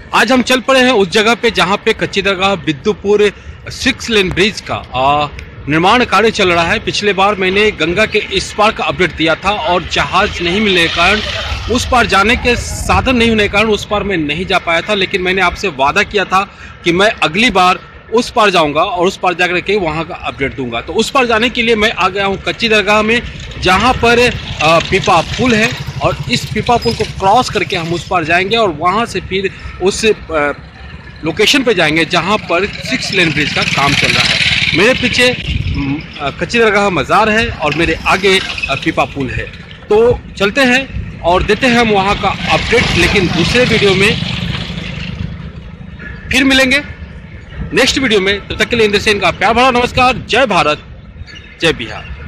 आज हम चल पड़े हैं उस जगह पे जहाँ पे कच्ची दरगाह बिद्दुपुर 6 लेन ब्रिज का निर्माण कार्य चल रहा है। पिछले बार मैंने गंगा के इस पार का अपडेट दिया था और जहाज नहीं मिलने के कारण, उस पार जाने के साधन नहीं होने के कारण उस पार मैं नहीं जा पाया था। लेकिन मैंने आपसे वादा किया था कि मैं अगली बार उस पार जाऊंगा और उस पार जाकर के वहाँ का अपडेट दूंगा। तो उस पार जाने के लिए मैं आ गया हूँ कच्ची दरगाह में, जहाँ पर पीपा पुल है और इस पीपा पुल को क्रॉस करके हम उस पार जाएंगे और वहाँ से फिर उस लोकेशन पे जाएंगे जहाँ पर 6 लेन ब्रिज का काम चल रहा है। मेरे पीछे कच्ची दरगाह मज़ार है और मेरे आगे पीपा पुल है। तो चलते हैं और देते हैं हम वहाँ का अपडेट, लेकिन दूसरे वीडियो में फिर मिलेंगे नेक्स्ट वीडियो में। तब तक के लिए इंद्र सेन का प्यार भरा नमस्कार। जय भारत, जय बिहार।